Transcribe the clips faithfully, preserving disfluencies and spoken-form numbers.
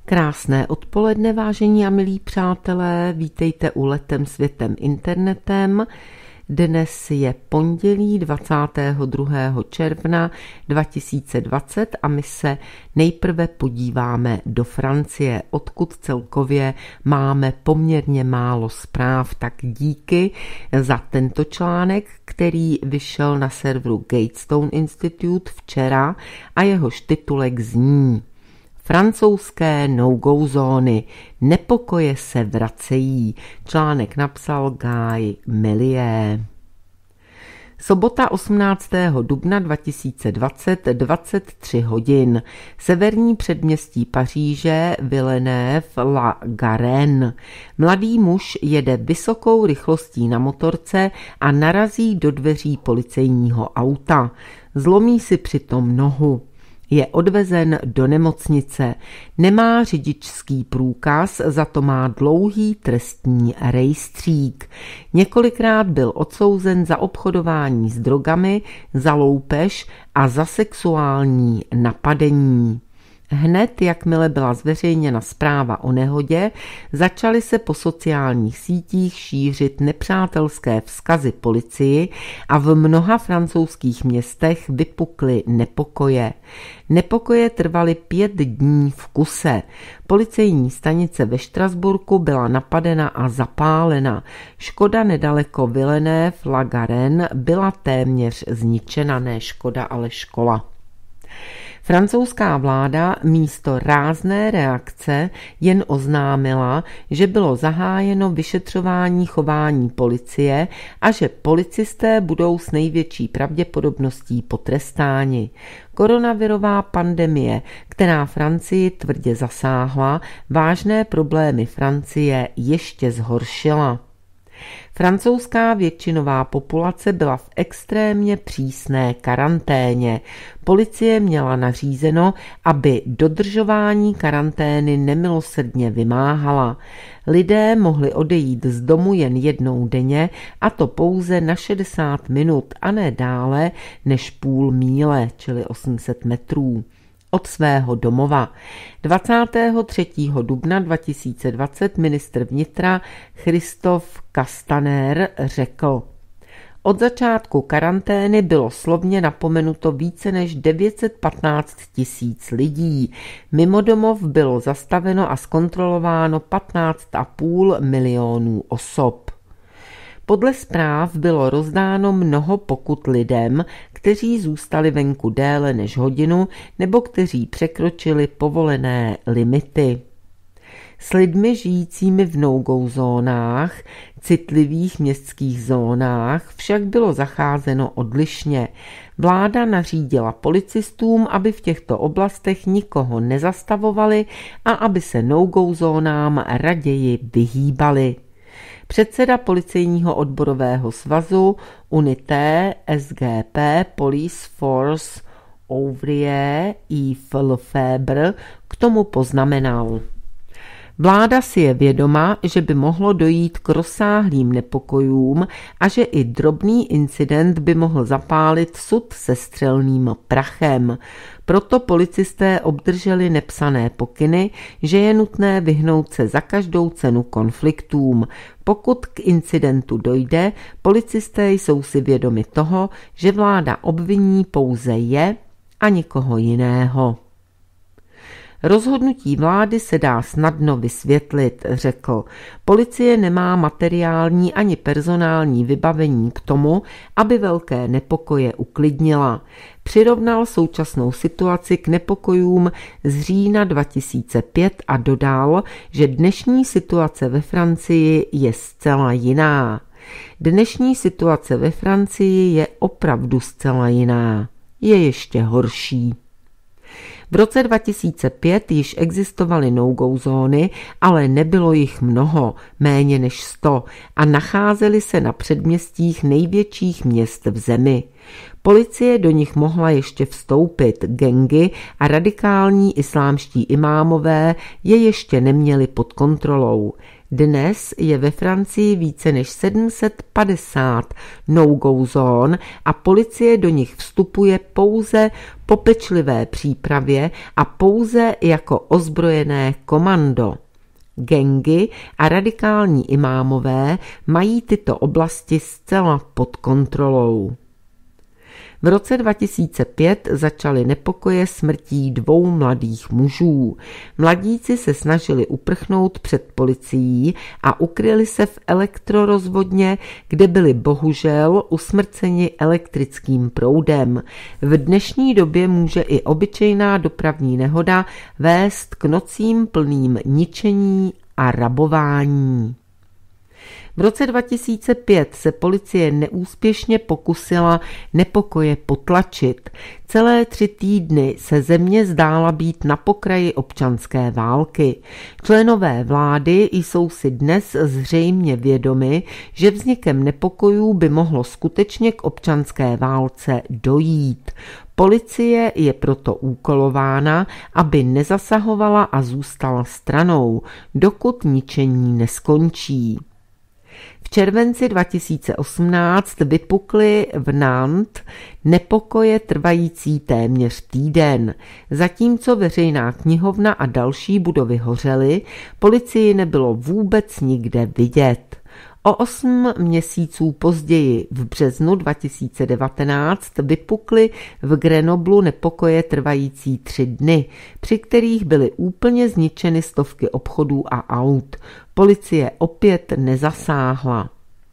Krásné odpoledne, vážení a milí přátelé, vítejte u Letem světem internetem. Dnes je pondělí dvacátého druhého června dva tisíce dvacet a my se nejprve podíváme do Francie, odkud celkově máme poměrně málo zpráv. Tak díky za tento článek, který vyšel na serveru Gatestone Institute včera a jehož titulek zní: Francouzské no-go zóny, nepokoje se vracejí. Článek napsal Guy Millier. Sobota osmnáctého dubna dva tisíce dvacet, dvacet tři hodin. Severní předměstí Paříže, Villeneuve-la-Garenne. Mladý muž jede vysokou rychlostí na motorce a narazí do dveří policejního auta. Zlomí si přitom nohu. Je odvezen do nemocnice. Nemá řidičský průkaz, za to má dlouhý trestní rejstřík. Několikrát byl odsouzen za obchodování s drogami, za loupež a za sexuální napadení. Hned, jakmile byla zveřejněna zpráva o nehodě, začaly se po sociálních sítích šířit nepřátelské vzkazy policii a v mnoha francouzských městech vypukly nepokoje. Nepokoje trvaly pět dní v kuse. Policejní stanice ve Štrasburku byla napadena a zapálena. Škoda nedaleko Villeneuve-la-Garenne byla téměř zničena, ne škoda, ale škola. Francouzská vláda místo rázné reakce jen oznámila, že bylo zahájeno vyšetřování chování policie a že policisté budou s největší pravděpodobností potrestáni. Koronavirová pandemie, která Francii tvrdě zasáhla, vážné problémy Francie ještě zhoršila. Francouzská většinová populace byla v extrémně přísné karanténě. Policie měla nařízeno, aby dodržování karantény nemilosrdně vymáhala. Lidé mohli odejít z domu jen jednou denně, a to pouze na šedesát minut a ne dále než půl míle, čili osm set metrů. Od svého domova. dvacátého třetího dubna dva tisíce dvacet ministr vnitra Christophe Castaner řekl: Od začátku karantény bylo slovně napomenuto více než devět set patnáct tisíc lidí. Mimo domov bylo zastaveno a zkontrolováno patnáct a půl milionů osob. Podle zpráv bylo rozdáno mnoho pokut lidem, kteří zůstali venku déle než hodinu nebo kteří překročili povolené limity. S lidmi žijícími v no-go zónách, citlivých městských zónách, však bylo zacházeno odlišně. Vláda nařídila policistům, aby v těchto oblastech nikoho nezastavovali a aby se no-go zónám raději vyhýbali. Předseda policejního odborového svazu Unité S G P Police Force Ouvrier Yves Lefebvre k tomu poznamenal: Vláda si je vědoma, že by mohlo dojít k rozsáhlým nepokojům a že i drobný incident by mohl zapálit sud se střelným prachem. Proto policisté obdrželi nepsané pokyny, že je nutné vyhnout se za každou cenu konfliktům. Pokud k incidentu dojde, policisté jsou si vědomi toho, že vláda obviní pouze je a nikoho jiného. Rozhodnutí vlády se dá snadno vysvětlit, řekl. Policie nemá materiální ani personální vybavení k tomu, aby velké nepokoje uklidnila. Přirovnal současnou situaci k nepokojům z října dva tisíce pět a dodal, že dnešní situace ve Francii je zcela jiná. Dnešní situace ve Francii je opravdu zcela jiná. Je ještě horší. V roce dva tisíce pět již existovaly no-go zóny, ale nebylo jich mnoho, méně než sto, a nacházely se na předměstích největších měst v zemi. Policie do nich mohla ještě vstoupit, gangy a radikální islámští imámové je ještě neměli pod kontrolou. Dnes je ve Francii více než sedm set padesát no-go zón a policie do nich vstupuje pouze po pečlivé přípravě a pouze jako ozbrojené komando. Gangy a radikální imámové mají tyto oblasti zcela pod kontrolou. V roce dva tisíce pět začaly nepokoje smrtí dvou mladých mužů. Mladíci se snažili uprchnout před policií a ukryli se v elektrorozvodně, kde byli bohužel usmrceni elektrickým proudem. V dnešní době může i obyčejná dopravní nehoda vést k nocím plným ničení a rabování. V roce dva tisíce pět se policie neúspěšně pokusila nepokoje potlačit. Celé tři týdny se země zdála být na pokraji občanské války. Členové vlády jsou si dnes zřejmě vědomi, že vznikem nepokojů by mohlo skutečně k občanské válce dojít. Policie je proto úkolována, aby nezasahovala a zůstala stranou, dokud ničení neskončí. V červenci dva tisíce osmnáct vypukly v Nantes nepokoje trvající téměř týden. Zatímco veřejná knihovna a další budovy hořely, policii nebylo vůbec nikde vidět. O osm měsíců později, v březnu dva tisíce devatenáct, vypukly v Grenoblu nepokoje trvající tři dny, při kterých byly úplně zničeny stovky obchodů a aut. Policie opět nezasáhla.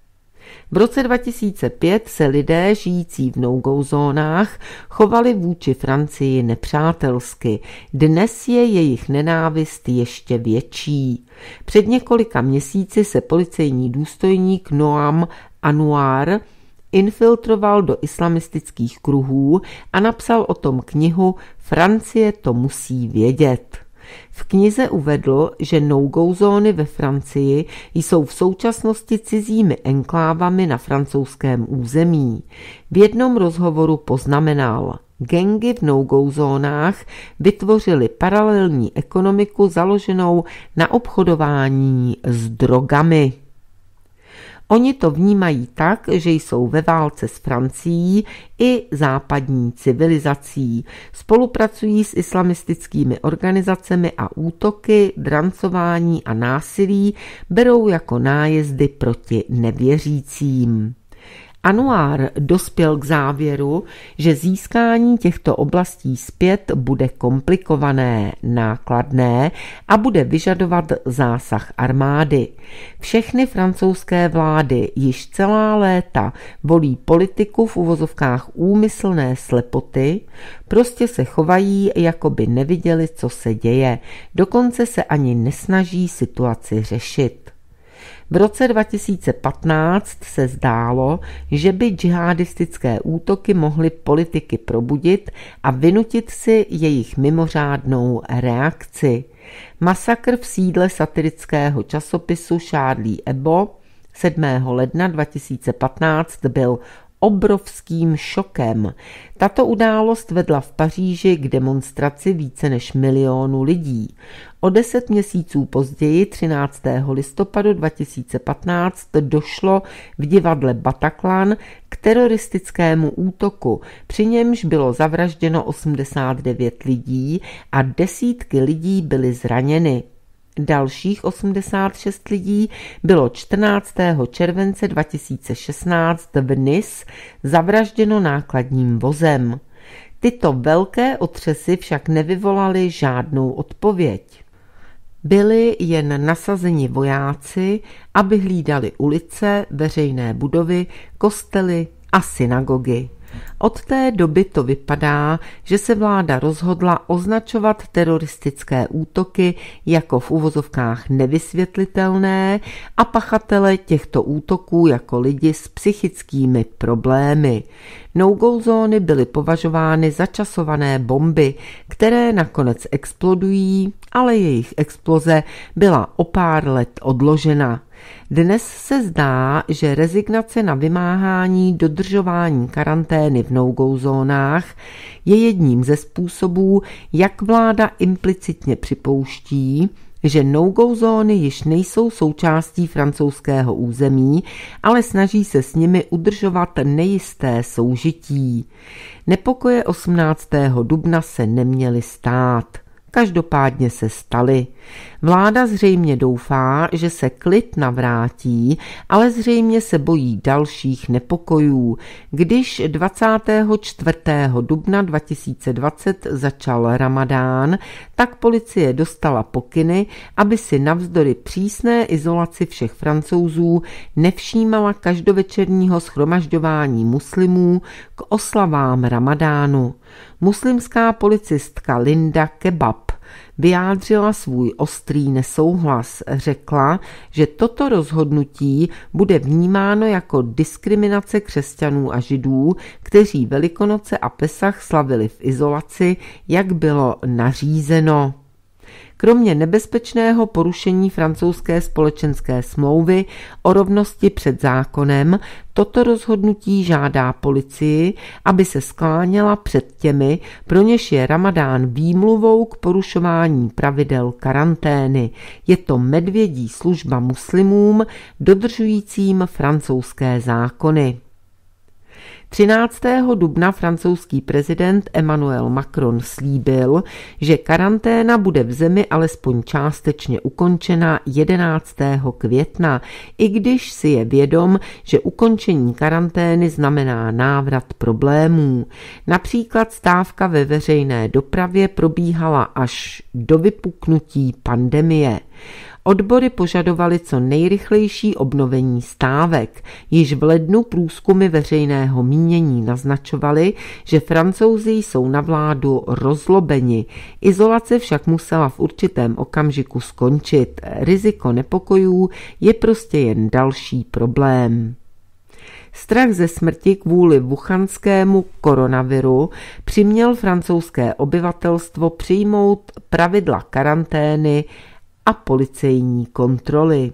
V roce dva tisíce pět se lidé žijící v no-go zónách chovali vůči Francii nepřátelsky. Dnes je jejich nenávist ještě větší. Před několika měsíci se policejní důstojník Noam Anouar infiltroval do islamistických kruhů a napsal o tom knihu Francie to musí vědět. V knize uvedl, že no-go zóny ve Francii jsou v současnosti cizími enklávami na francouzském území. V jednom rozhovoru poznamenal: gangy v no-go zónách vytvořily paralelní ekonomiku založenou na obchodování s drogami. Oni to vnímají tak, že jsou ve válce s Francií i západní civilizací. Spolupracují s islamistickými organizacemi a útoky, drancování a násilí berou jako nájezdy proti nevěřícím. Anouar dospěl k závěru, že získání těchto oblastí zpět bude komplikované, nákladné a bude vyžadovat zásah armády. Všechny francouzské vlády již celá léta volí politiku v uvozovkách úmyslné slepoty, prostě se chovají, jako by neviděli, co se děje, dokonce se ani nesnaží situaci řešit. V roce dva tisíce patnáct se zdálo, že by džihadistické útoky mohly politiky probudit a vynutit si jejich mimořádnou reakci. Masakr v sídle satirického časopisu Charlie Hebdo sedmého ledna dva tisíce patnáct byl obrovským šokem. Tato událost vedla v Paříži k demonstraci více než milionu lidí. O deset měsíců později, třináctého listopadu dva tisíce patnáct, došlo v divadle Bataclan k teroristickému útoku, při němž bylo zavražděno osmdesát devět lidí a desítky lidí byly zraněny. Dalších osmdesát šest lidí bylo čtrnáctého července dva tisíce šestnáct v Nice zavražděno nákladním vozem. Tyto velké otřesy však nevyvolaly žádnou odpověď. Byli jen nasazeni vojáci, aby hlídali ulice, veřejné budovy, kostely a synagogy. Od té doby to vypadá, že se vláda rozhodla označovat teroristické útoky jako v uvozovkách nevysvětlitelné a pachatele těchto útoků jako lidi s psychickými problémy. No-go zóny byly považovány za časované bomby, které nakonec explodují, ale jejich exploze byla o pár let odložena. Dnes se zdá, že rezignace na vymáhání dodržování karantény v no-go zónách je jedním ze způsobů, jak vláda implicitně připouští, že no-go zóny již nejsou součástí francouzského území, ale snaží se s nimi udržovat nejisté soužití. Nepokoje osmnáctého dubna se neměly stát. Každopádně se staly. Vláda zřejmě doufá, že se klid navrátí, ale zřejmě se bojí dalších nepokojů. Když dvacátého čtvrtého dubna dva tisíce dvacet začal Ramadán, tak policie dostala pokyny, aby si navzdory přísné izolaci všech Francouzů nevšímala každovečerního shromažďování muslimů k oslavám Ramadánu. Muslimská policistka Linda Kebab vyjádřila svůj ostrý nesouhlas. Řekla, že toto rozhodnutí bude vnímáno jako diskriminace křesťanů a židů, kteří Velikonoce a Pesach slavili v izolaci, jak bylo nařízeno. Kromě nebezpečného porušení francouzské společenské smlouvy o rovnosti před zákonem, toto rozhodnutí žádá policii, aby se skláněla před těmi, pro něž je Ramadán výmluvou k porušování pravidel karantény. Je to medvědí služba muslimům dodržujícím francouzské zákony. třináctého dubna francouzský prezident Emmanuel Macron slíbil, že karanténa bude v zemi alespoň částečně ukončena jedenáctého května, i když si je vědom, že ukončení karantény znamená návrat problémů. Například stávka ve veřejné dopravě probíhala až do vypuknutí pandemie. Odbory požadovaly co nejrychlejší obnovení stávek. Již v lednu průzkumy veřejného mínění naznačovaly, že Francouzi jsou na vládu rozlobeni. Izolace však musela v určitém okamžiku skončit. Riziko nepokojů je prostě jen další problém. Strach ze smrti kvůli wuhanskému koronaviru přiměl francouzské obyvatelstvo přijmout pravidla karantény a policejní kontroly.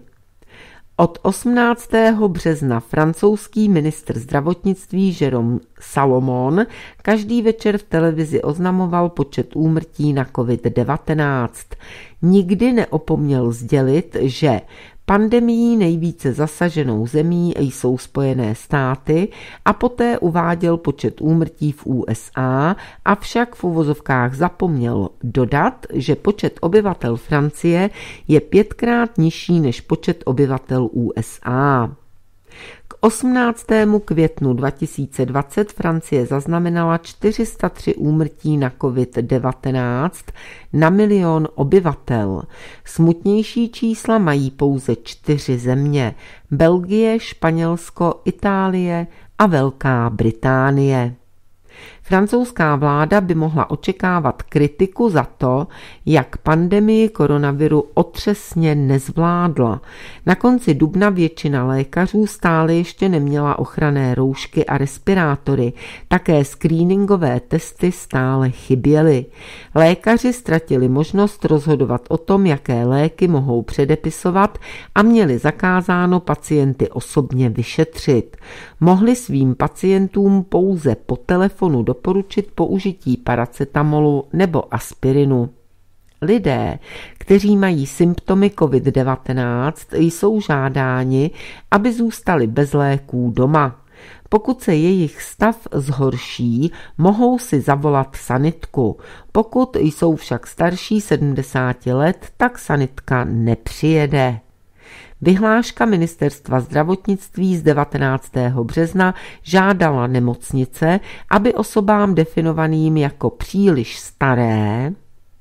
Od osmnáctého března francouzský ministr zdravotnictví Jérôme Salomon každý večer v televizi oznamoval počet úmrtí na covid devatenáct. Nikdy neopomněl sdělit, že pandemií nejvíce zasaženou zemí jsou Spojené státy a poté uváděl počet úmrtí v U S A, avšak v uvozovkách zapomněl dodat, že počet obyvatel Francie je pětkrát nižší než počet obyvatel U S A. K osmnáctému květnu dva tisíce dvacet Francie zaznamenala čtyři sta tři úmrtí na covid devatenáct na milion obyvatel. Smutnější čísla mají pouze čtyři země: Belgie, Španělsko, Itálie a Velká Británie. Francouzská vláda by mohla očekávat kritiku za to, jak pandemii koronaviru otřesně nezvládla. Na konci dubna většina lékařů stále ještě neměla ochranné roušky a respirátory. Také screeningové testy stále chyběly. Lékaři ztratili možnost rozhodovat o tom, jaké léky mohou předepisovat a měli zakázáno pacienty osobně vyšetřit. Mohli svým pacientům pouze po telefonu doporučit použití paracetamolu nebo aspirinu. Lidé, kteří mají symptomy covid devatenáct, jsou žádáni, aby zůstali bez léků doma. Pokud se jejich stav zhorší, mohou si zavolat sanitku. Pokud jsou však starší sedmdesáti let, tak sanitka nepřijede. Vyhláška ministerstva zdravotnictví z devatenáctého března žádala nemocnice, aby osobám definovaným jako příliš staré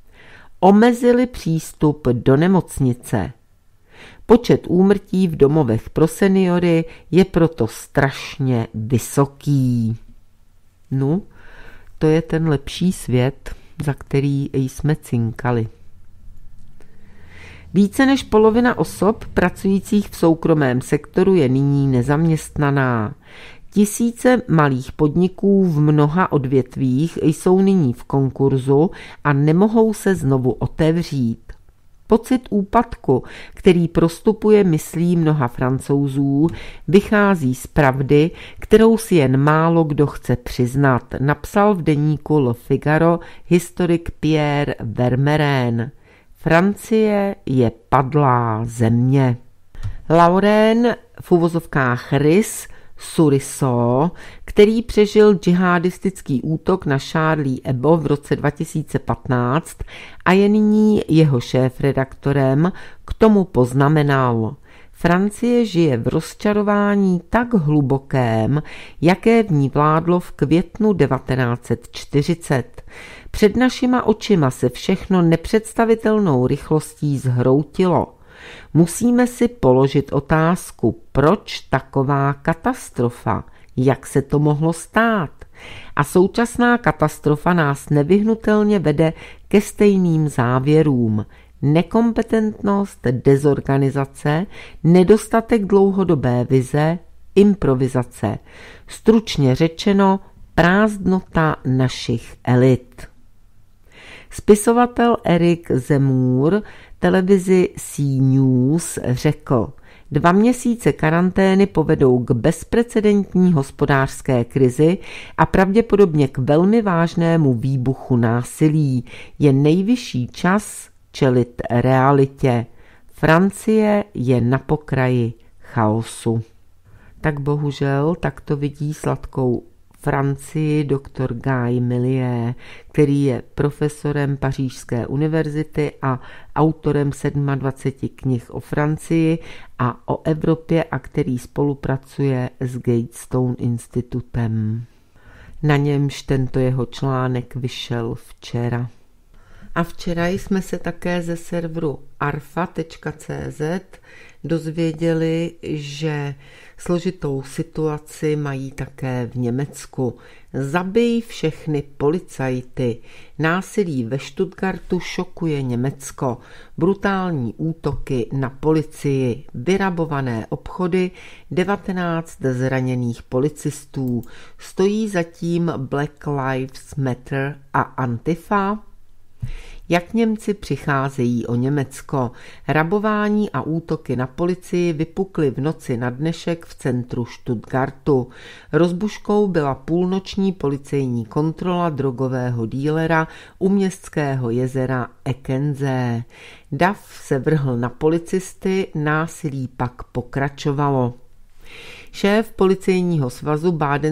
omezili přístup do nemocnice. Počet úmrtí v domovech pro seniory je proto strašně vysoký. No, to je ten lepší svět, za který jsme cinkali. Více než polovina osob pracujících v soukromém sektoru je nyní nezaměstnaná. Tisíce malých podniků v mnoha odvětvích jsou nyní v konkurzu a nemohou se znovu otevřít. Pocit úpadku, který prostupuje myslí mnoha Francouzů, vychází z pravdy, kterou si jen málo kdo chce přiznat, napsal v deníku Le Figaro historik Pierre Vermeren. Francie je padlá země. Lauren, v uvozovkách rys, Suriso, který přežil džihadistický útok na Charlie Hebdo v roce dva tisíce patnáct a je nyní jeho šéfredaktorem, k tomu poznamenal: Francie žije v rozčarování tak hlubokém, jaké v ní vládlo v květnu devatenáct set čtyřicet. Před našima očima se všechno nepředstavitelnou rychlostí zhroutilo. Musíme si položit otázku, proč taková katastrofa, jak se to mohlo stát. A současná katastrofa nás nevyhnutelně vede ke stejným závěrům. Nekompetentnost, dezorganizace, nedostatek dlouhodobé vize, improvizace. Stručně řečeno, prázdnota našich elit. Spisovatel Eric Zemmour televizi C News řekl: Dva měsíce karantény povedou k bezprecedentní hospodářské krizi a pravděpodobně k velmi vážnému výbuchu násilí. Je nejvyšší čas čelit realitě. Francie je na pokraji chaosu. Tak bohužel, tak to vidí sladkou Francii doktor Guy Millier, který je profesorem Pařížské univerzity a autorem dvaceti sedmi knih o Francii a o Evropě a který spolupracuje s Gatestone institutem. Na němž tento jeho článek vyšel včera. A včera jsme se také ze serveru arfa tečka cé zet dozvěděli, že složitou situaci mají také v Německu. Zabij všechny policajty. Násilí ve Stuttgartu šokuje Německo. Brutální útoky na policii, vyrabované obchody, devatenáct zraněných policistů. Stojí zatím Black Lives Matter a Antifa? Jak Němci přicházejí o Německo? Rabování a útoky na policii vypukly v noci na dnešek v centru Stuttgartu. Rozbuškou byla půlnoční policejní kontrola drogového dílera u městského jezera Eckense. Dav se vrhl na policisty, násilí pak pokračovalo. Šéf policejního svazu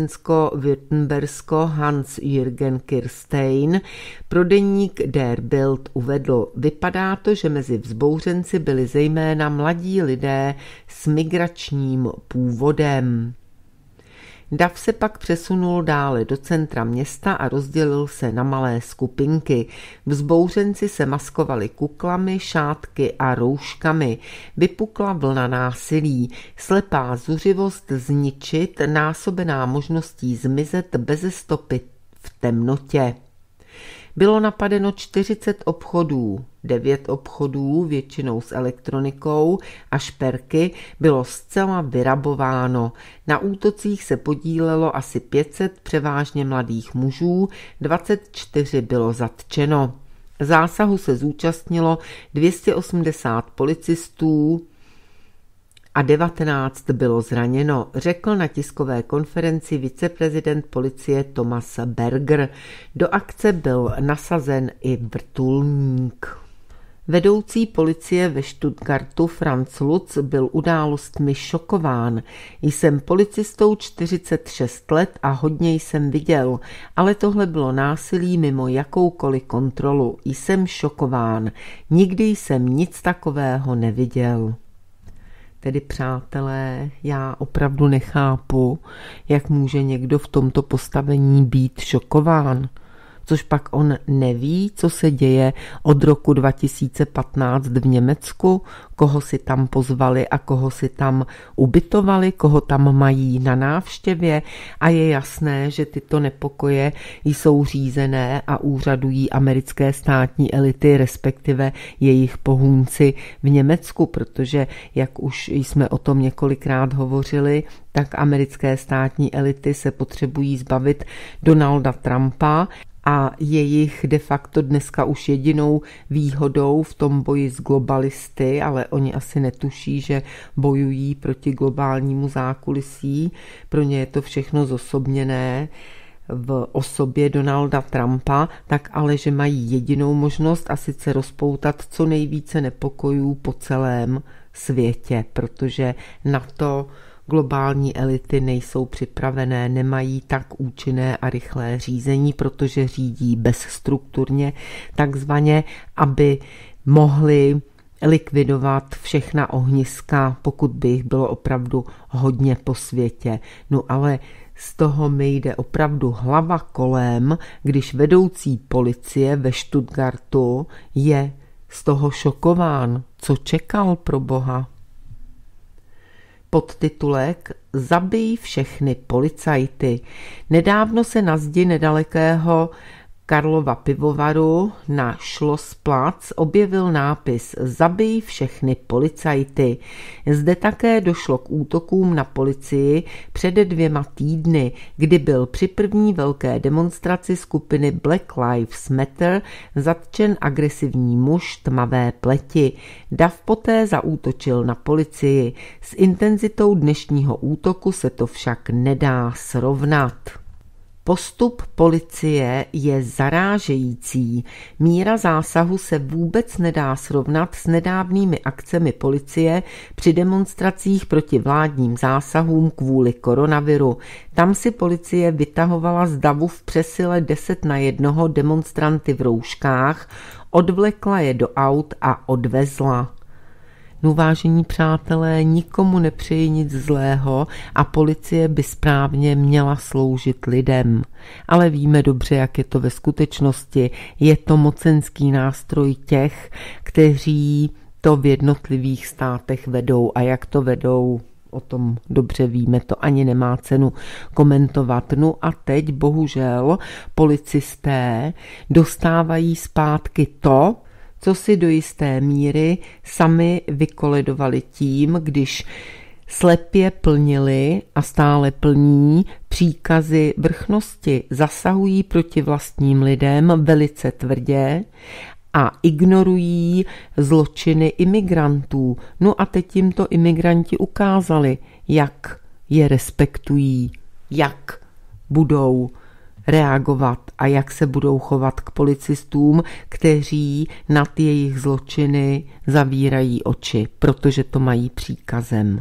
Bádensko-Württembersko Hans-Jürgen Kirstein pro deník Der Bild uvedl: Vypadá to, že mezi vzbouřenci byli zejména mladí lidé s migračním původem. Dav se pak přesunul dále do centra města a rozdělil se na malé skupinky. Vzbouřenci se maskovali kuklami, šátky a rouškami. Vypukla vlna násilí, slepá zuřivost zničit, násobená možností zmizet beze stopy v temnotě. Bylo napadeno čtyřicet obchodů, devět obchodů, většinou s elektronikou a šperky, bylo zcela vyrabováno. Na útocích se podílelo asi pět set převážně mladých mužů, dvacet čtyři bylo zatčeno. Zásahu se zúčastnilo dvě stě osmdesát policistů a devatenáct bylo zraněno, řekl na tiskové konferenci viceprezident policie Thomas Berger. Do akce byl nasazen i vrtulník. Vedoucí policie ve Stuttgartu Franz Lutz byl událostmi šokován. Jsem policistou čtyřicet šest let a hodně jsem viděl, ale tohle bylo násilí mimo jakoukoliv kontrolu. Jsem šokován. Nikdy jsem nic takového neviděl. Tedy přátelé, já opravdu nechápu, jak může někdo v tomto postavení být šokován. Což pak on neví, co se děje od roku dva tisíce patnáct v Německu, koho si tam pozvali a koho si tam ubytovali, koho tam mají na návštěvě a je jasné, že tyto nepokoje jsou řízené a úřadují americké státní elity, respektive jejich pohůnci v Německu, protože, jak už jsme o tom několikrát hovořili, tak americké státní elity se potřebují zbavit Donalda Trumpa a jejich de facto dneska už jedinou výhodou v tom boji s globalisty, ale oni asi netuší, že bojují proti globálnímu zákulisí. Pro ně je to všechno zosobněné v osobě Donalda Trumpa, tak ale že mají jedinou možnost a sice rozpoutat co nejvíce nepokojů po celém světě, protože na to globální elity nejsou připravené, nemají tak účinné a rychlé řízení, protože řídí bezstrukturně, takzvaně, aby mohli likvidovat všechna ohniska, pokud by jich bylo opravdu hodně po světě. No ale z toho mi jde opravdu hlava kolem, když vedoucí policie ve Stuttgartu je z toho šokován. Co čekal, pro boha? Podtitulek Zabij všechny policajty. Nedávno se na zdi nedalekého Karlova pivovaru na Schlossplatz objevil nápis Zabij všechny policajty. Zde také došlo k útokům na policii před dvěma týdny, kdy byl při první velké demonstraci skupiny Black Lives Matter zatčen agresivní muž tmavé pleti. Dav poté zaútočil na policii. S intenzitou dnešního útoku se to však nedá srovnat. Postup policie je zarážející. Míra zásahu se vůbec nedá srovnat s nedávnými akcemi policie při demonstracích proti vládním zásahům kvůli koronaviru. Tam si policie vytahovala z davu v přesile deset na jednoho demonstranty v rouškách, odvlekla je do aut a odvezla. No, vážení přátelé, nikomu nepřeji nic zlého a policie by správně měla sloužit lidem. Ale víme dobře, jak je to ve skutečnosti. Je to mocenský nástroj těch, kteří to v jednotlivých státech vedou, a jak to vedou, o tom dobře víme, to ani nemá cenu komentovat. No a teď bohužel policisté dostávají zpátky to, co si do jisté míry sami vykoledovali tím, když slepě plnili a stále plní příkazy vrchnosti, zasahují proti vlastním lidem velice tvrdě a ignorují zločiny imigrantů. No a teď jim to imigranti ukázali, jak je respektují, jak budou reagovat a jak se budou chovat k policistům, kteří nad jejich zločiny zavírají oči, protože to mají příkazem.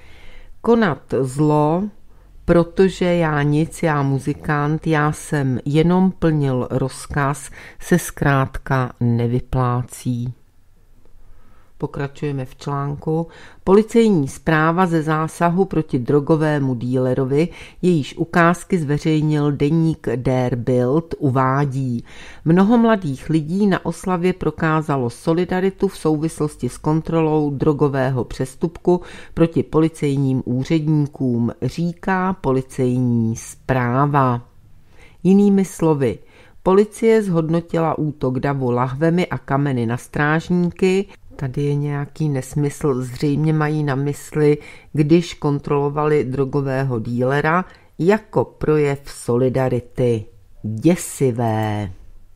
Konat zlo, protože já nic, já muzikant, já jsem jenom plnil rozkaz, se zkrátka nevyplácí. Pokračujeme v článku. Policejní zpráva ze zásahu proti drogovému dílerovi, jejíž ukázky zveřejnil deník Der Bild, uvádí: mnoho mladých lidí na oslavě prokázalo solidaritu v souvislosti s kontrolou drogového přestupku proti policejním úředníkům, říká policejní zpráva. Jinými slovy, policie zhodnotila útok davu lahvemi a kameny na strážníky. Tady je nějaký nesmysl, zřejmě mají na mysli, když kontrolovali drogového dílera, jako projev solidarity. Děsivé.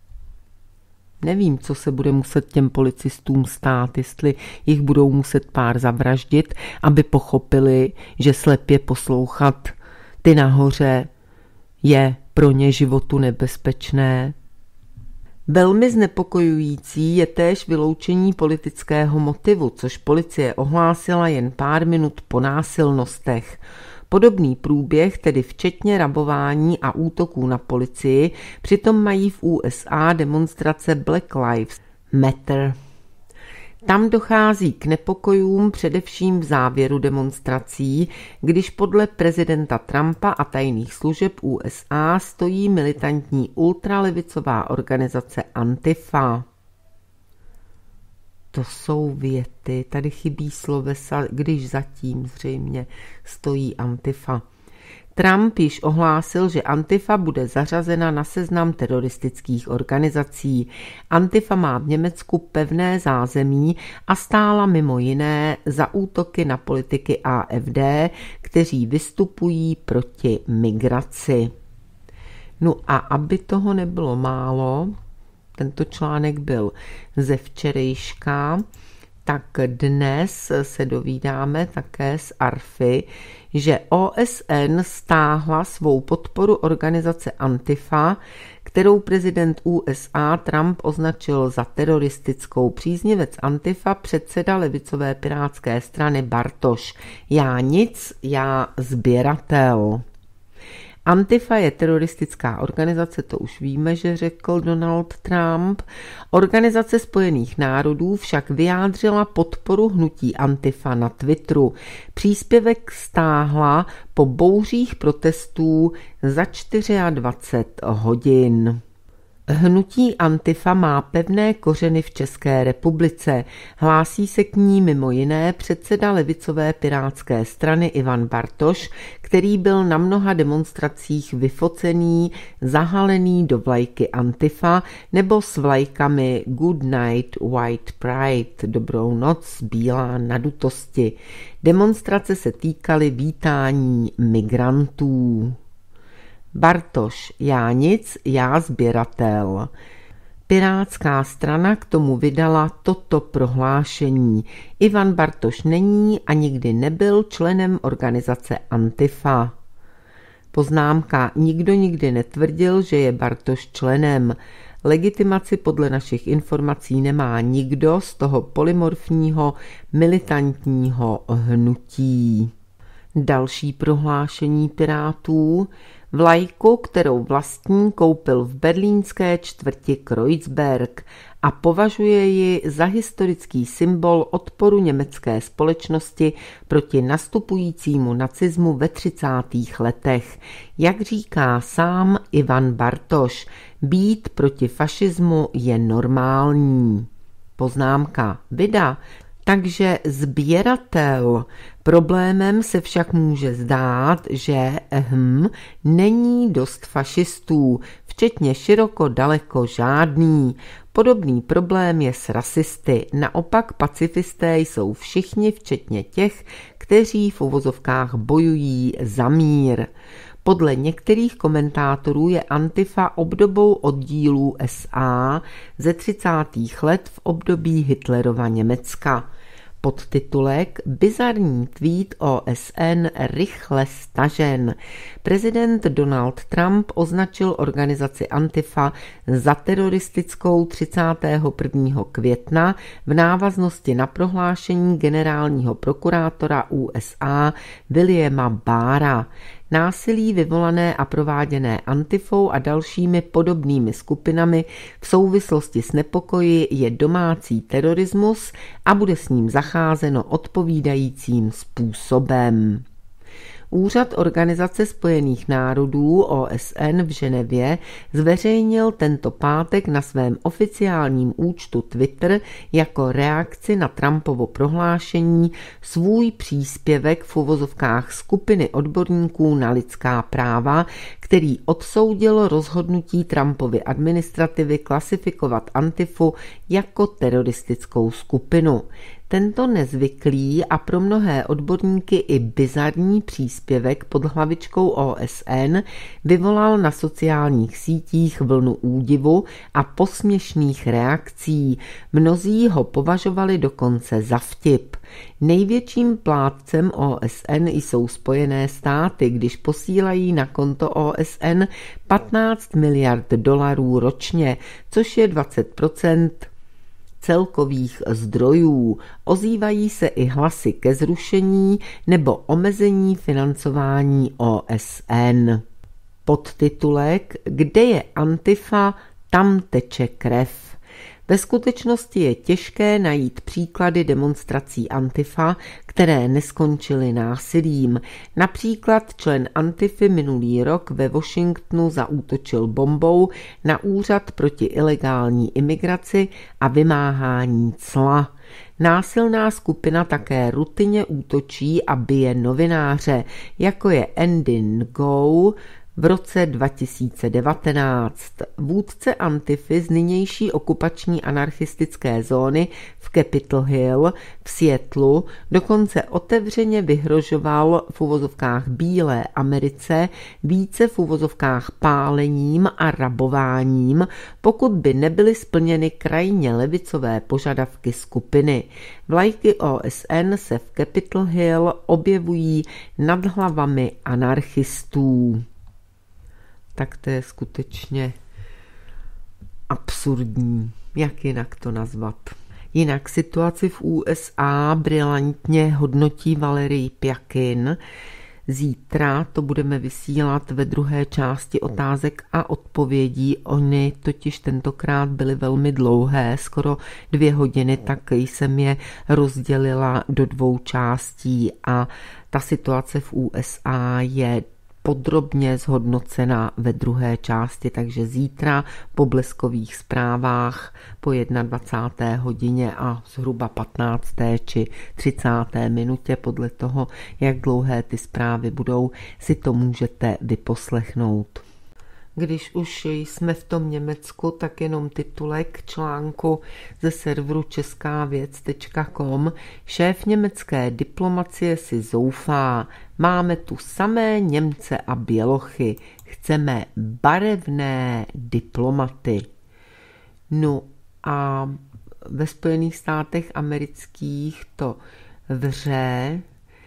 Nevím, co se bude muset těm policistům stát, jestli jich budou muset pár zavraždit, aby pochopili, že slepě poslouchat ty nahoře je pro ně životu nebezpečné. Velmi znepokojující je též vyloučení politického motivu, což policie ohlásila jen pár minut po násilnostech. Podobný průběh, tedy včetně rabování a útoků na policii, přitom mají v U S A demonstrace Black Lives Matter. Tam dochází k nepokojům především v závěru demonstrací, když podle prezidenta Trumpa a tajných služeb U S A stojí militantní ultralevicová organizace Antifa. To jsou věty, tady chybí slovesa, když zatím zřejmě stojí Antifa. Trump již ohlásil, že Antifa bude zařazena na seznam teroristických organizací. Antifa má v Německu pevné zázemí a stála mimo jiné za útoky na politiky A F D, kteří vystupují proti migraci. No a aby toho nebylo málo, tento článek byl ze včerejška, tak dnes se dovídáme také z Arfy, že O S N stáhla svou podporu organizace Antifa, kterou prezident U S A Trump označil za teroristickou. Příznivec Antifa, předseda levicové pirátské strany Bartoš. Já nic, já sběratel. Antifa je teroristická organizace, to už víme, že řekl Donald Trump. Organizace Spojených národů však vyjádřila podporu hnutí Antifa na Twitteru. Příspěvek stáhla po bouřích protestů za dvacet čtyři hodin. Hnutí Antifa má pevné kořeny v České republice. Hlásí se k ní mimo jiné předseda levicové pirátské strany Ivan Bartoš, který byl na mnoha demonstracích vyfocený, zahalený do vlajky Antifa nebo s vlajkami Good Night White Pride, dobrou noc, bílá nadutosti. Demonstrace se týkaly vítání migrantů. Bartoš, já nic, já sběratel. Pirátská strana k tomu vydala toto prohlášení. Ivan Bartoš není a nikdy nebyl členem organizace Antifa. Poznámka, nikdo nikdy netvrdil, že je Bartoš členem. Legitimaci podle našich informací nemá nikdo z toho polymorfního militantního hnutí. Další prohlášení Pirátů. Vlajku, kterou vlastní, koupil v berlínské čtvrti Kreuzberg a považuje ji za historický symbol odporu německé společnosti proti nastupujícímu nacismu ve třicátých letech. Jak říká sám Ivan Bartoš, být proti fašismu je normální. Poznámka vida. Takže sběratel. Problémem se však může zdát, že hm, není dost fašistů, včetně široko daleko žádný. Podobný problém je s rasisty. Naopak pacifisté jsou všichni, včetně těch, kteří v uvozovkách bojují za mír. Podle některých komentátorů je Antifa obdobou oddílů S A ze třicátých let v období Hitlerova Německa. Podtitulek Bizarní tweet O S N rychle stažen. Prezident Donald Trump označil organizaci Antifa za teroristickou třicátého prvního května v návaznosti na prohlášení generálního prokurátora U S A Williama Barra. Násilí vyvolané a prováděné Antifou a dalšími podobnými skupinami v souvislosti s nepokoji je domácí terorismus a bude s ním zacházeno odpovídajícím způsobem. Úřad Organizace spojených národů O S N v Ženevě zveřejnil tento pátek na svém oficiálním účtu Twitter jako reakci na Trumpovo prohlášení svůj příspěvek v uvozovkách skupiny odborníků na lidská práva, který odsoudil rozhodnutí Trumpovy administrativy klasifikovat Antifu jako teroristickou skupinu. Tento nezvyklý a pro mnohé odborníky i bizarní příspěvek pod hlavičkou O S N vyvolal na sociálních sítích vlnu údivu a posměšných reakcí. Mnozí ho považovali dokonce za vtip. Největším plátcem O S N jsou Spojené státy, když posílají na konto O S N patnáct miliard dolarů ročně, což je dvacet procent celkových zdrojů. Ozývají se i hlasy ke zrušení nebo omezení financování O S N. Podtitulek Kde je Antifa, tam teče krev. Ve skutečnosti je těžké najít příklady demonstrací Antifa, které neskončily násilím. Například člen Antify minulý rok ve Washingtonu zaútočil bombou na úřad proti ilegální imigraci a vymáhání cla. Násilná skupina také rutině útočí a bije novináře, jako je Andy Ngo, V roce dva tisíce devatenáct vůdce Antify z nynější okupační anarchistické zóny v Capitol Hill v Seattlu dokonce otevřeně vyhrožoval v uvozovkách Bílé Americe více v uvozovkách pálením a rabováním, pokud by nebyly splněny krajně levicové požadavky skupiny. Vlajky O S N se v Capitol Hill objevují nad hlavami anarchistů. Tak to je skutečně absurdní, jak jinak to nazvat. Jinak situaci v U S A brilantně hodnotí Valerie Pjakin. Zítra to budeme vysílat ve druhé části otázek a odpovědí. Ony totiž tentokrát byly velmi dlouhé, skoro dvě hodiny, tak jsem je rozdělila do dvou částí a ta situace v U S A je podrobně zhodnocena ve druhé části, takže zítra po bleskových zprávách po dvacáté jedné hodině a zhruba patnácté či třicáté minutě, podle toho, jak dlouhé ty zprávy budou, si to můžete vyposlechnout. Když už jsme v tom Německu, tak jenom titulek článku ze serveru česká věc tečka com. Šéf německé diplomacie si zoufá. Máme tu samé Němce a Bělochy. Chceme barevné diplomaty. No a ve Spojených státech amerických to vře.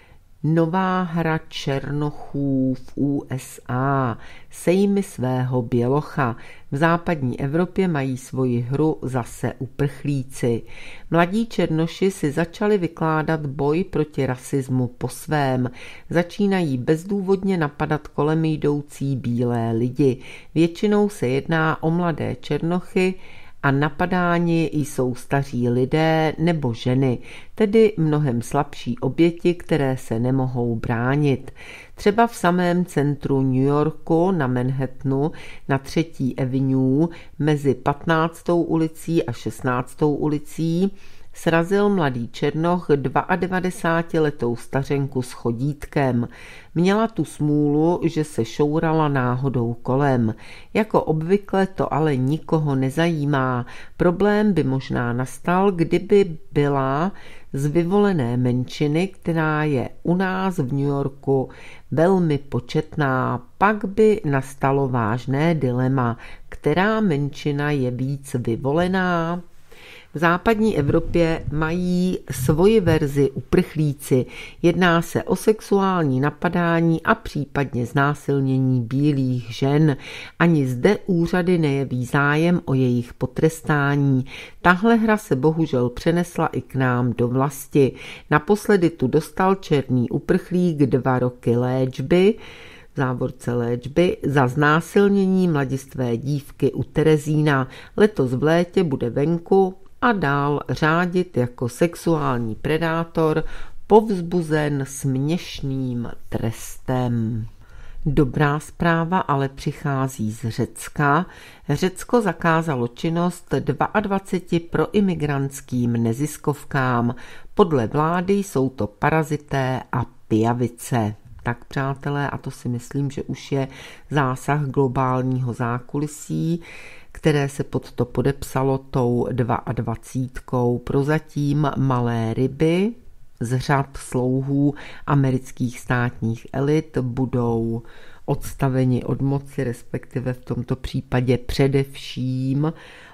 Nová hra černochů v U S A, sejmy svého bělocha. V západní Evropě mají svoji hru zase uprchlíci. Mladí černoši si začali vykládat boj proti rasismu po svém. Začínají bezdůvodně napadat kolem jdoucí bílé lidi. Většinou se jedná o mladé černochy, a napadáni jsou staří lidé nebo ženy, tedy mnohem slabší oběti, které se nemohou bránit. Třeba v samém centru New Yorku na Manhattanu na třetí Avenue mezi patnáctou ulicí a šestnáctou ulicí srazil mladý černoch devadesátidvouletou stařenku s chodítkem. Měla tu smůlu, že se šourala náhodou kolem. Jako obvykle to ale nikoho nezajímá. Problém by možná nastal, kdyby byla z vyvolené menšiny, která je u nás v New Yorku velmi početná. Pak by nastalo vážné dilema, která menšina je víc vyvolená. V západní Evropě mají svoji verzi uprchlíci. Jedná se o sexuální napadání a případně znásilnění bílých žen. Ani zde úřady nejeví zájem o jejich potrestání. Tahle hra se bohužel přenesla i k nám do vlasti. Naposledy tu dostal černý uprchlík dva roky léčby, v závorce léčby, za znásilnění mladistvé dívky u Terezína. Letos v létě bude venku a dál řádit jako sexuální predátor, povzbuzen směšným trestem. Dobrá zpráva ale přichází z Řecka. Řecko zakázalo činnost dvaceti dvou proimigrantským neziskovkám. Podle vlády jsou to parazité a pijavice. Tak přátelé, a to si myslím, že už je zásah globálního zákulisí, které se pod to podepsalo tou dvacítkou. Prozatím malé ryby z řad slouhů amerických státních elit budou odstaveni od moci, respektive v tomto případě především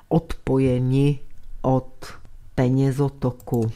odpojeni od penězotoku.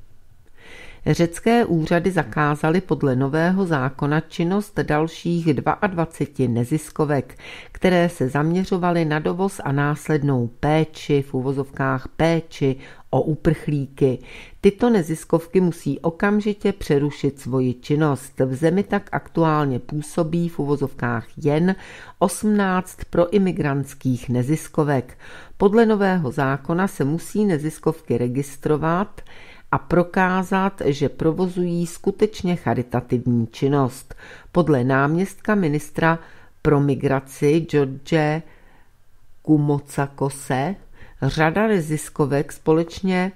Řecké úřady zakázaly podle nového zákona činnost dalších dvaceti dvou neziskovek, které se zaměřovaly na dovoz a následnou péči, v uvozovkách péči o uprchlíky. Tyto neziskovky musí okamžitě přerušit svoji činnost. V zemi tak aktuálně působí v uvozovkách jen osmnáct proimigrantských neziskovek. Podle nového zákona se musí neziskovky registrovat a prokázat, že provozují skutečně charitativní činnost. Podle náměstka ministra pro migraci George Koumoutsakose řada neziskovek společně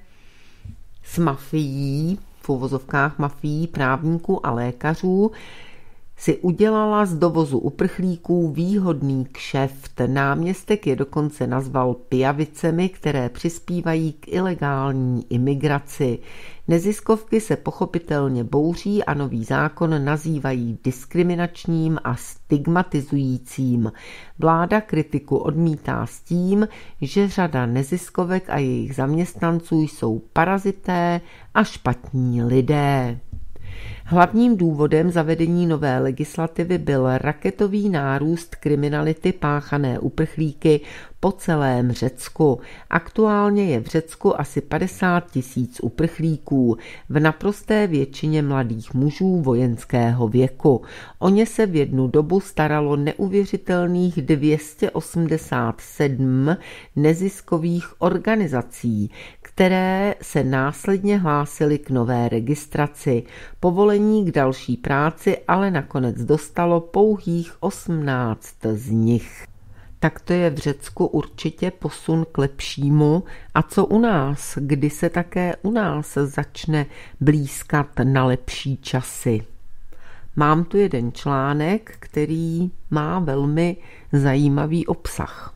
s mafií, v uvozovkách mafií právníků a lékařů, si udělala z dovozu uprchlíků výhodný kšeft. Náměstek je dokonce nazval pijavicemi, které přispívají k ilegální imigraci. Neziskovky se pochopitelně bouří a nový zákon nazývají diskriminačním a stigmatizujícím. Vláda kritiku odmítá s tím, že řada neziskovek a jejich zaměstnanců jsou parazité a špatní lidé. Hlavním důvodem zavedení nové legislativy byl raketový nárůst kriminality páchané uprchlíky po celém Řecku. Aktuálně je v Řecku asi padesát tisíc uprchlíků, v naprosté většině mladých mužů vojenského věku. O ně se v jednu dobu staralo neuvěřitelných dvě stě osmdesát sedm neziskových organizací, které se následně hlásily k nové registraci. Povolení k další práci ale nakonec dostalo pouhých osmnáct z nich. Tak to je v Řecku určitě posun k lepšímu. A co u nás? Kdy se také u nás začne blýskat na lepší časy? Mám tu jeden článek, který má velmi zajímavý obsah.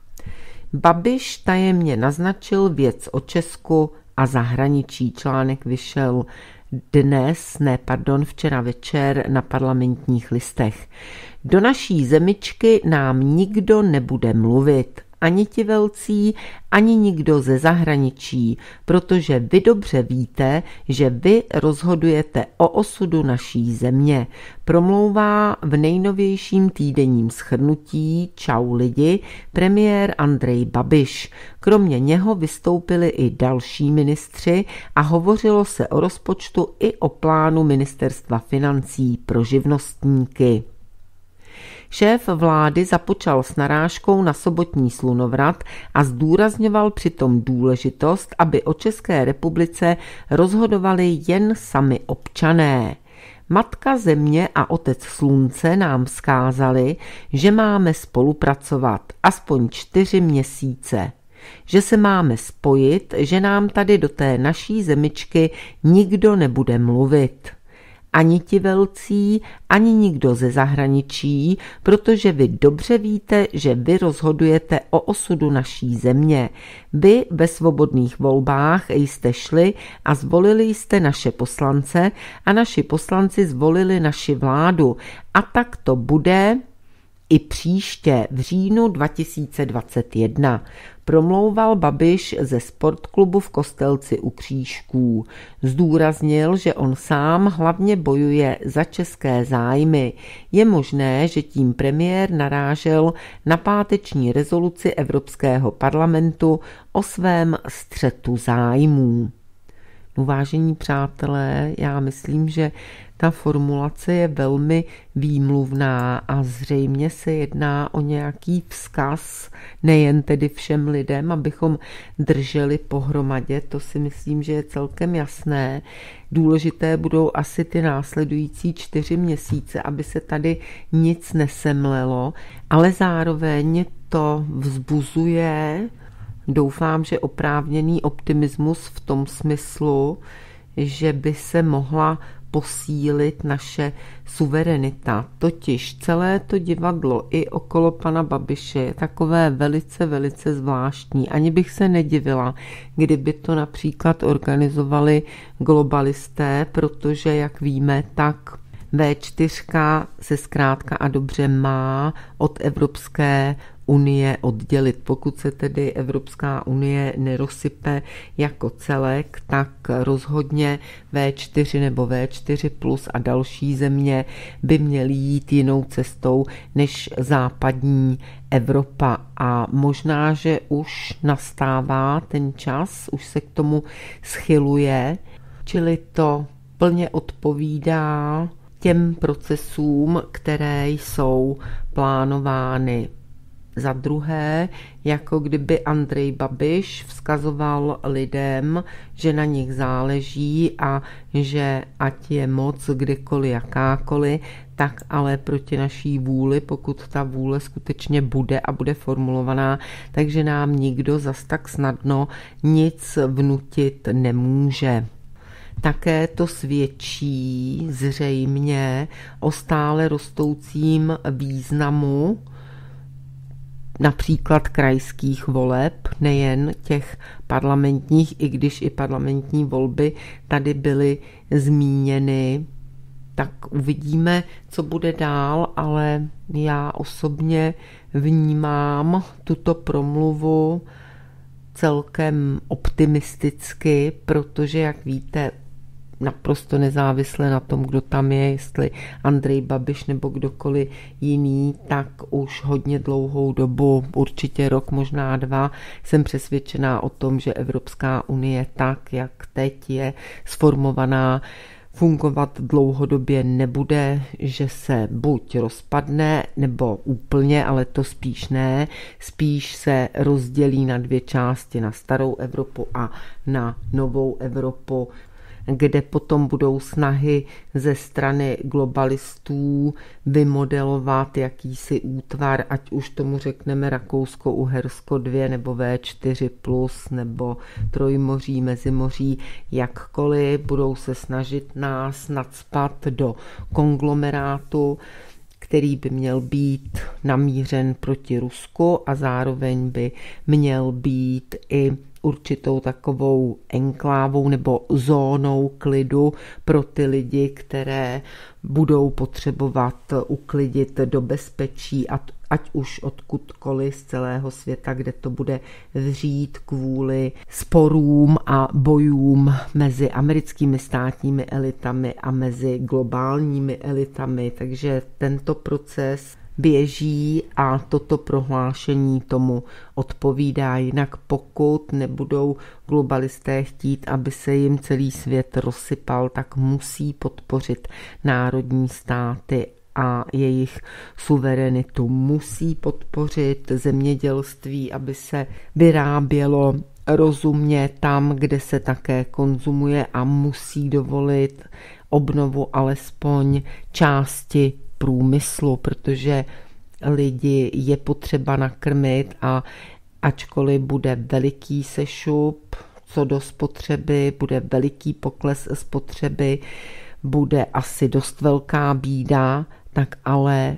Babiš tajemně naznačil věc o Česku a zahraničí. Článek vyšel dnes, ne, pardon, včera večer na Parlamentních listech. Do naší zemičky nám nikdo nebude mluvit, ani ti velcí, ani nikdo ze zahraničí, protože vy dobře víte, že vy rozhodujete o osudu naší země. Promlouvá v nejnovějším týdenním shrnutí Čau lidi premiér Andrej Babiš. Kromě něho vystoupili i další ministři a hovořilo se o rozpočtu i o plánu ministerstva financí pro živnostníky. Šéf vlády započal s narážkou na sobotní slunovrat a zdůrazňoval přitom důležitost, aby o České republice rozhodovali jen sami občané. Matka země a otec slunce nám vzkázali, že máme spolupracovat aspoň čtyři měsíce. Že se máme spojit, že nám tady do té naší zemičky nikdo nebude mluvit. Ani ti velcí, ani nikdo ze zahraničí, protože vy dobře víte, že vy rozhodujete o osudu naší země. Vy ve svobodných volbách jste šli a zvolili jste naše poslance a naši poslanci zvolili naši vládu. A tak to bude i příště v říjnu dva tisíce dvacet jedna. Promlouval Babiš ze sportklubu v Kostelci u Křížků. Zdůraznil, že on sám hlavně bojuje za české zájmy. Je možné, že tím premiér narážel na páteční rezoluci Evropského parlamentu o svém střetu zájmů. No, vážení přátelé, já myslím, že ta formulace je velmi výmluvná a zřejmě se jedná o nějaký vzkaz nejen tedy všem lidem, abychom drželi pohromadě, to si myslím, že je celkem jasné. Důležité budou asi ty následující čtyři měsíce, aby se tady nic nesemlelo, ale zároveň to vzbuzuje, doufám, že oprávněný optimismus v tom smyslu, že by se mohla posílit naše suverenita. Totiž celé to divadlo i okolo pana Babiše je takové velice, velice zvláštní. Ani bych se nedivila, kdyby to například organizovali globalisté, protože, jak víme, tak vé čtyři se zkrátka a dobře má od Evropské unie oddělit. Pokud se tedy Evropská unie nerozsype jako celek, tak rozhodně vé čtyři nebo vé čtyři plus a další země by měly jít jinou cestou než západní Evropa. A možná, že už nastává ten čas, už se k tomu schyluje, čili to plně odpovídá těm procesům, které jsou plánovány. Za druhé, jako kdyby Andrej Babiš vzkazoval lidem, že na nich záleží a že ať je moc kdekoliv jakákoliv, tak ale proti naší vůli, pokud ta vůle skutečně bude a bude formulovaná, takže nám nikdo zas tak snadno nic vnutit nemůže. Také to svědčí zřejmě o stále rostoucím významu například krajských voleb, nejen těch parlamentních, i když i parlamentní volby tady byly zmíněny. Tak uvidíme, co bude dál, ale já osobně vnímám tuto promluvu celkem optimisticky, protože, jak víte, naprosto nezávisle na tom, kdo tam je, jestli Andrej Babiš nebo kdokoliv jiný, tak už hodně dlouhou dobu, určitě rok, možná dva, jsem přesvědčená o tom, že Evropská unie tak, jak teď je sformovaná, fungovat dlouhodobě nebude, že se buď rozpadne, nebo úplně, ale to spíš ne, spíš se rozdělí na dvě části, na starou Evropu a na novou Evropu, kde potom budou snahy ze strany globalistů vymodelovat jakýsi útvar, ať už tomu řekneme Rakousko-Uhersko dva nebo vé čtyři plus nebo Trojmoří, Mezimoří, jakkoliv budou se snažit nás nacpat do konglomerátu, který by měl být namířen proti Rusku a zároveň by měl být i určitou takovou enklávou nebo zónou klidu pro ty lidi, které budou potřebovat uklidit do bezpečí, ať už odkudkoliv z celého světa, kde to bude vřít kvůli sporům a bojům mezi americkými státními elitami a mezi globálními elitami. Takže tento proces běží a toto prohlášení tomu odpovídá. Jinak pokud nebudou globalisté chtít, aby se jim celý svět rozsypal, tak musí podpořit národní státy a jejich suverenitu. Musí podpořit zemědělství, aby se vyrábělo rozumně tam, kde se také konzumuje, a musí dovolit obnovu alespoň části průmyslu, protože lidi je potřeba nakrmit, a ačkoliv bude veliký sešup co do spotřeby, bude veliký pokles spotřeby, bude asi dost velká bída, tak ale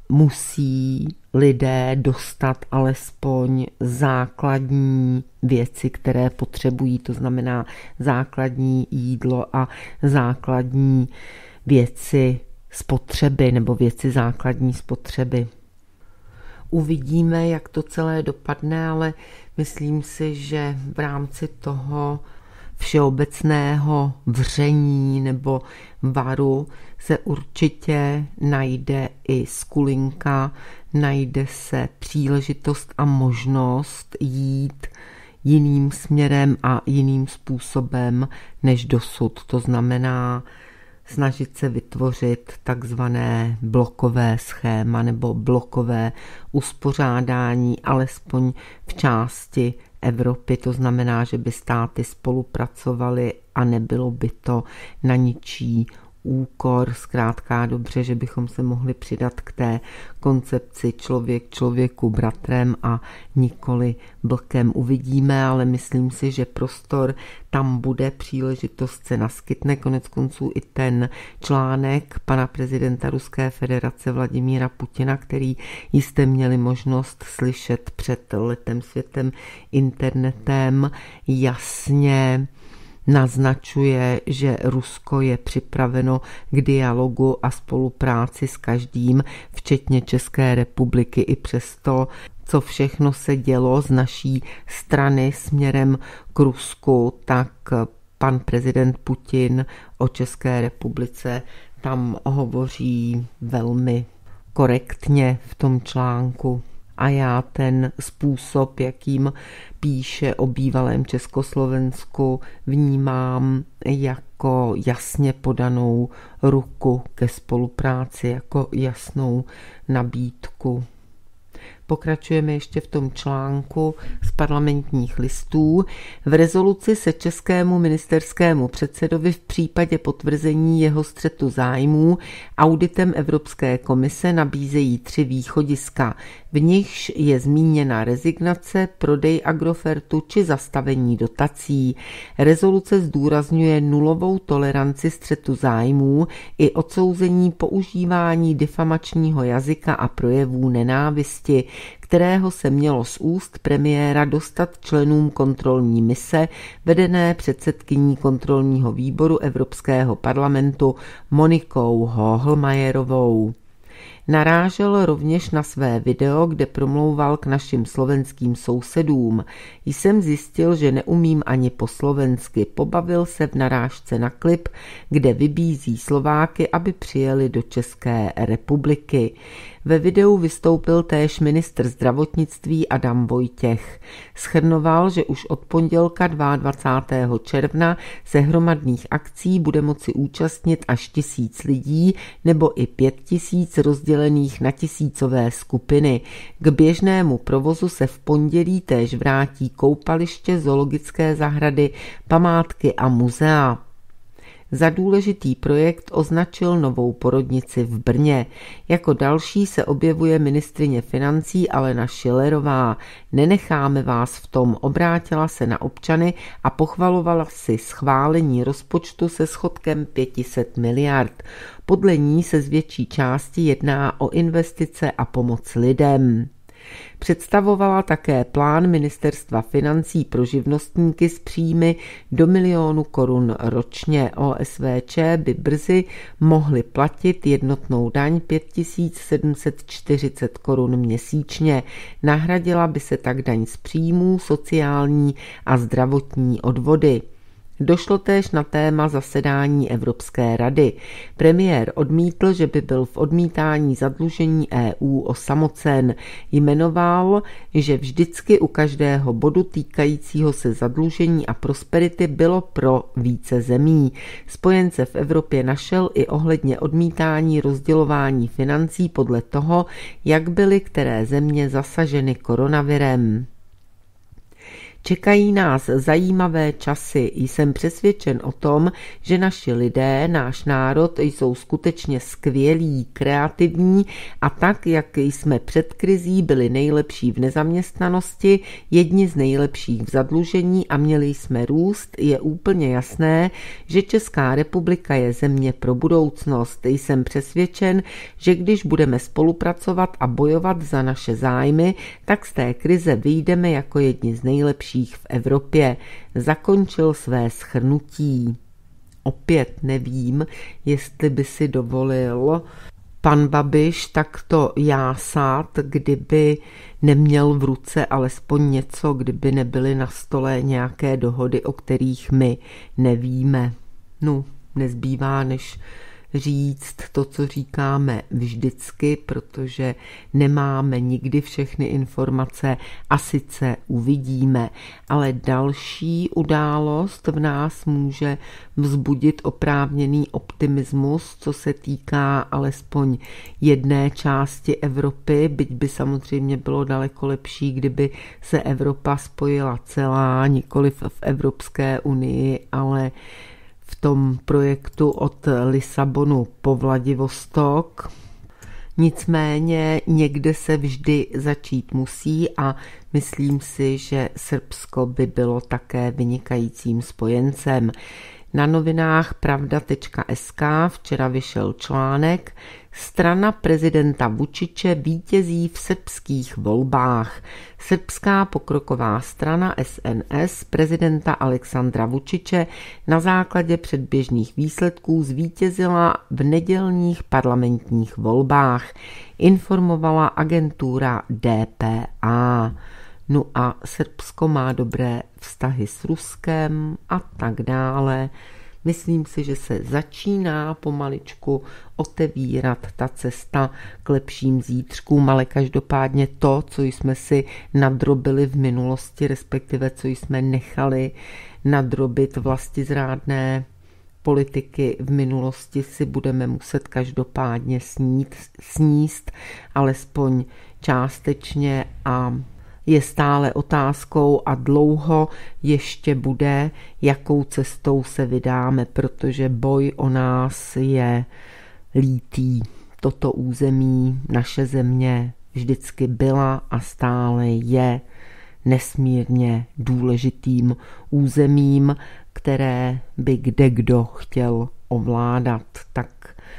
musí lidé dostat alespoň základní věci, které potřebují, to znamená základní jídlo a základní věci spotřeby nebo věci základní spotřeby. Uvidíme, jak to celé dopadne, ale myslím si, že v rámci toho všeobecného vření nebo varu se určitě najde i skulinka, najde se příležitost a možnost jít jiným směrem a jiným způsobem než dosud. To znamená snažit se vytvořit takzvané blokové schéma nebo blokové uspořádání, alespoň v části Evropy. To znamená, že by státy spolupracovaly a nebylo by to na ničí úkor, zkrátka dobře, že bychom se mohli přidat k té koncepci člověk člověku bratrem a nikoli blkem. Uvidíme, ale myslím si, že prostor tam bude, příležitost se naskytne. Konec konců i ten článek pana prezidenta Ruské federace Vladimíra Putina, který jste měli možnost slyšet před letem světem internetem, jasně naznačuje, že Rusko je připraveno k dialogu a spolupráci s každým, včetně České republiky, i přesto, co všechno se dělo z naší strany směrem k Rusku, tak pan prezident Putin o České republice tam hovoří velmi korektně v tom článku. A já ten způsob, jakým píše o bývalém Československu, vnímám jako jasně podanou ruku ke spolupráci, jako jasnou nabídku. Pokračujeme ještě v tom článku z Parlamentních listů. V rezoluci se českému ministerskému předsedovi v případě potvrzení jeho střetu zájmů auditem Evropské komise nabízejí tři východiska. V nichž je zmíněna rezignace, prodej Agrofertu či zastavení dotací. Rezoluce zdůrazňuje nulovou toleranci střetu zájmů i odsouzení používání difamačního jazyka a projevů nenávisti, kterého se mělo z úst premiéra dostat členům kontrolní mise vedené předsedkyní kontrolního výboru Evropského parlamentu Monikou Hohlmeierovou. Narážel rovněž na své video, kde promlouval k našim slovenským sousedům. Jsem zjistil, že neumím ani po slovensky. Pobavil se v narážce na klip, kde vybízí Slováky, aby přijeli do České republiky. Ve videu vystoupil též ministr zdravotnictví Adam Vojtěch. Shrnoval, že už od pondělka dvacátého druhého června se hromadných akcí bude moci účastnit až tisíc lidí nebo i pět tisíc rozdělených na tisícové skupiny. K běžnému provozu se v pondělí též vrátí koupaliště, zoologické zahrady, památky a muzea. Za důležitý projekt označil novou porodnici v Brně. Jako další se objevuje ministryně financí Alena Schillerová. Nenecháme vás v tom, obrátila se na občany a pochvalovala si schválení rozpočtu se schodkem pět set miliard. Podle ní se z větší části jedná o investice a pomoc lidem. Představovala také plán ministerstva financí pro živnostníky s příjmy do milionu korun ročně. O S V Č by brzy mohly platit jednotnou daň pět tisíc sedm set čtyřicet korun měsíčně. Nahradila by se tak daň z příjmů, sociální a zdravotní odvody. Došlo též na téma zasedání Evropské rady. Premiér odmítl, že by byl v odmítání zadlužení E U osamocen. Jmenoval, že vždycky u každého bodu týkajícího se zadlužení a prosperity bylo pro více zemí. Spojence v Evropě našel i ohledně odmítání rozdělování financí podle toho, jak byly které země zasaženy koronavirem. Čekají nás zajímavé časy. Jsem přesvědčen o tom, že naši lidé, náš národ jsou skutečně skvělí, kreativní a tak, jak jsme před krizí byli nejlepší v nezaměstnanosti, jedni z nejlepších v zadlužení a měli jsme růst, je úplně jasné, že Česká republika je země pro budoucnost. Jsem přesvědčen, že když budeme spolupracovat a bojovat za naše zájmy, tak z té krize vyjdeme jako jedni z nejlepších v Evropě. Zakončil své shrnutí. Opět nevím, jestli by si dovolil pan Babiš takto jásat, kdyby neměl v ruce alespoň něco, kdyby nebyly na stole nějaké dohody, o kterých my nevíme. No, nezbývá než říct to, co říkáme vždycky, protože nemáme nikdy všechny informace a sice uvidíme, ale další událost v nás může vzbudit oprávněný optimismus, co se týká alespoň jedné části Evropy, byť by samozřejmě bylo daleko lepší, kdyby se Evropa spojila celá, nikoliv v Evropské unii, ale v tom projektu od Lisabonu po Vladivostok. Nicméně někde se vždy začít musí a myslím si, že Srbsko by bylo také vynikajícím spojencem. Na novinách pravda tečka es ká včera vyšel článek Strana prezidenta Vučiče vítězí v srbských volbách. Srbská pokroková strana S N S prezidenta Aleksandra Vučiče na základě předběžných výsledků zvítězila v nedělních parlamentních volbách, informovala agentura D P A. No a Srbsko má dobré vztahy s Ruskem a tak dále. Myslím si, že se začíná pomaličku otevírat ta cesta k lepším zítřkům, ale každopádně to, co jsme si nadrobili v minulosti, respektive co jsme nechali nadrobit vlastizrádné politiky v minulosti, si budeme muset každopádně snít, sníst alespoň částečně a je stále otázkou a dlouho ještě bude, jakou cestou se vydáme, protože boj o nás je lítý. Toto území, naše země, vždycky byla a stále je nesmírně důležitým územím, které by kdekdo chtěl ovládat. Tak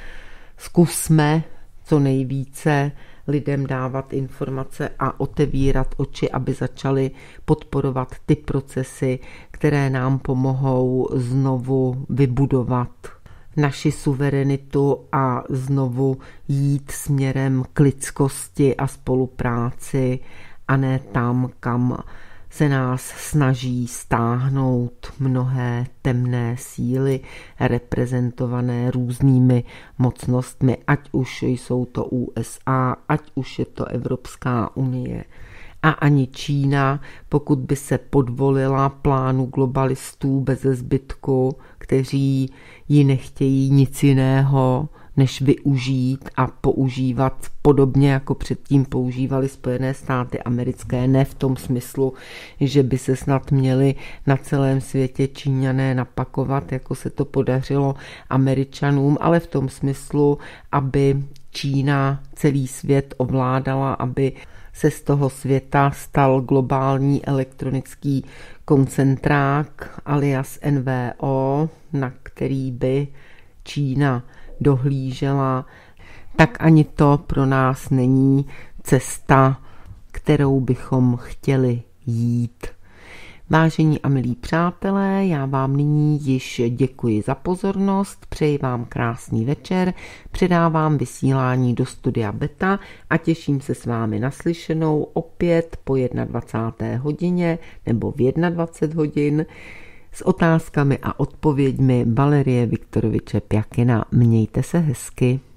zkusme co nejvíce lidem dávat informace a otevírat oči, aby začali podporovat ty procesy, které nám pomohou znovu vybudovat naši suverenitu a znovu jít směrem k lidskosti a spolupráci a ne tam, kam se nás snaží stáhnout mnohé temné síly reprezentované různými mocnostmi, ať už jsou to U S A, ať už je to Evropská unie. A ani Čína, pokud by se podvolila plánu globalistů beze zbytku, kteří ji nechtějí nic jiného, než využít a používat podobně, jako předtím používali Spojené státy americké, ne v tom smyslu, že by se snad měli na celém světě Číňané napakovat, jako se to podařilo Američanům, ale v tom smyslu, aby Čína celý svět ovládala, aby se z toho světa stal globální elektronický koncentrák alias N V O, na který by Čína dohlížela, tak ani to pro nás není cesta, kterou bychom chtěli jít. Vážení a milí přátelé, já vám nyní již děkuji za pozornost, přeji vám krásný večer, předávám vysílání do studia Beta a těším se s vámi naslyšenou opět po dvacáté jedné hodině nebo v dvacet jedna hodin s otázkami a odpověďmi Valerie Viktoroviče Pjakina. Mějte se hezky.